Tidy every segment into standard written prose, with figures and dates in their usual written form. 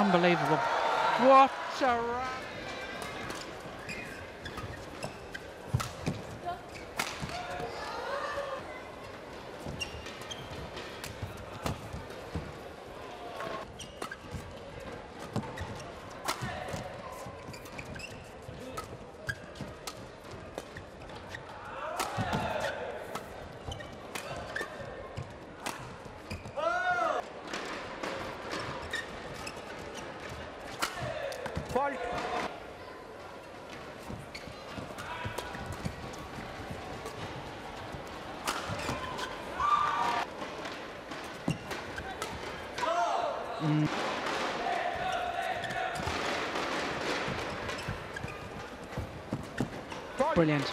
Unbelievable. What a run. Brilliant.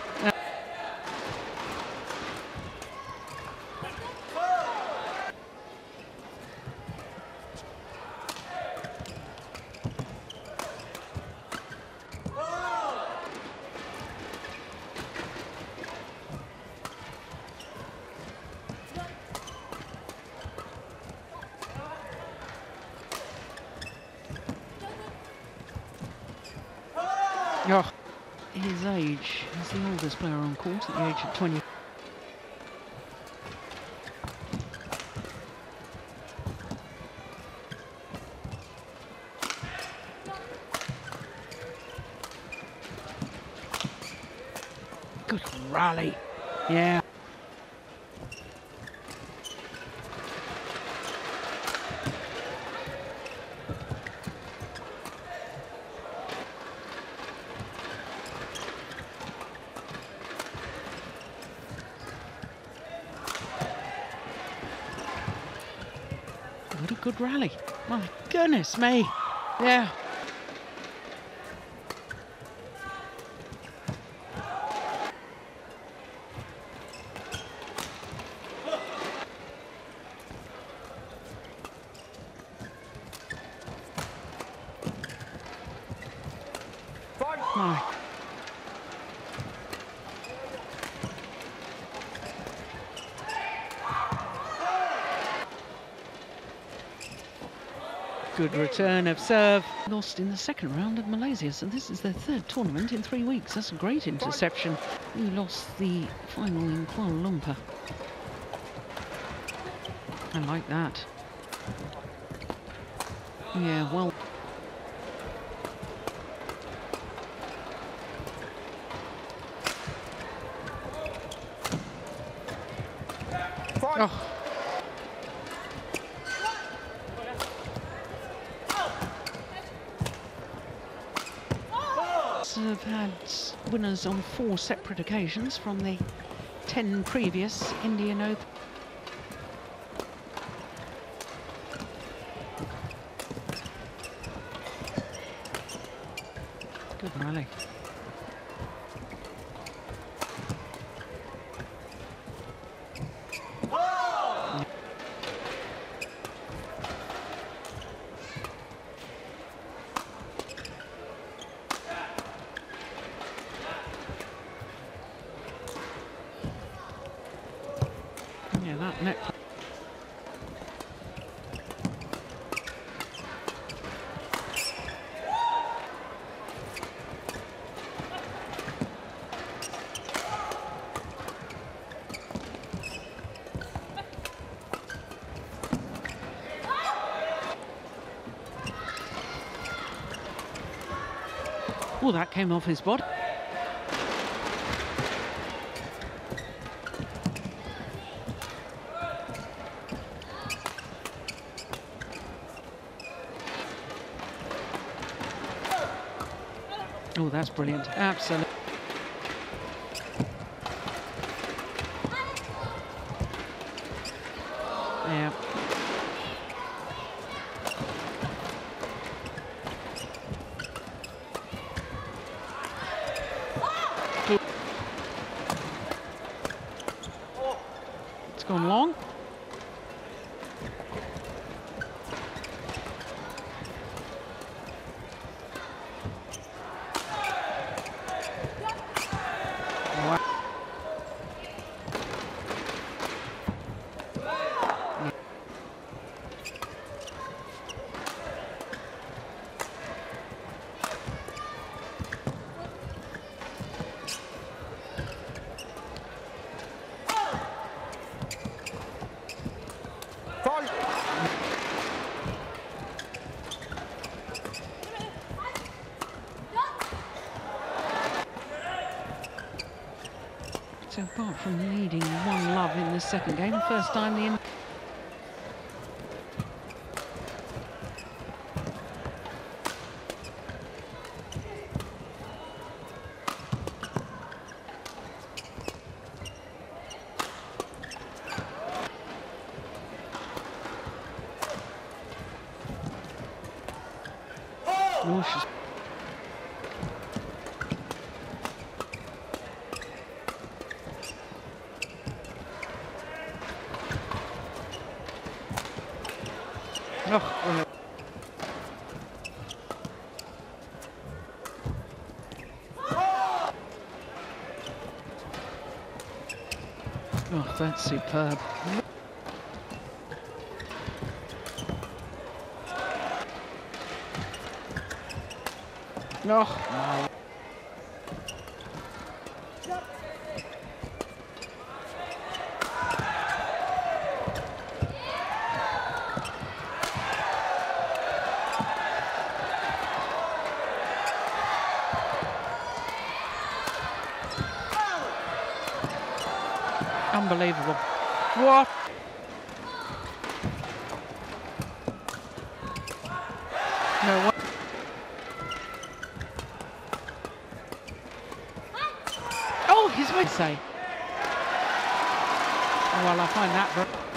Oh, his age, he's the oldest player on court at the age of 20. Good rally, yeah. What a good rally. My goodness me. Yeah. My. Good return of serve. Lost in the second round of Malaysia, so this is their third tournament in 3 weeks. That's a great interception. He lost the final in Kuala Lumpur. I like that. Yeah, well. Oh. Have had winners on 4 separate occasions from the 10 previous Indian Open. Good rally. Yeah, that net. Oh, that came off his body. Oh, that's brilliant. Absolutely. Yeah. It's gone long. Apart from leading 1-love in this second game, first time the nauseous. Oh, oh, that's superb. No. Unbelievable. What? No what? Oh, he's going to say. Oh, well, I find that.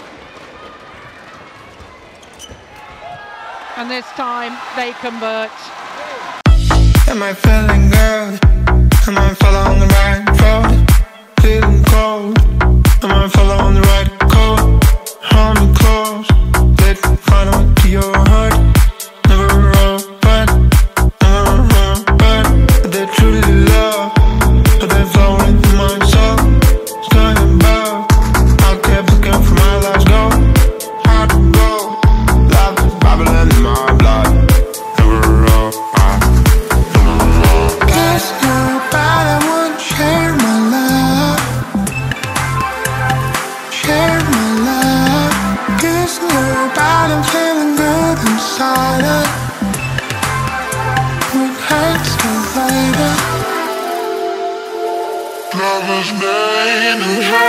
And this time they convert. Am I feeling good? Am I following the right road? Feeling cold. Am I following the right code? Hold me close. Let me find out to your heart. Never but they truly love. But they flowing in my soul. Sky above. I kept looking for my last goal. Hard to go. Love is bubbling in my blood. Never guess nobody would share my love. Share my love. Guess nobody feeling good inside it. What hurts me later. Love is made in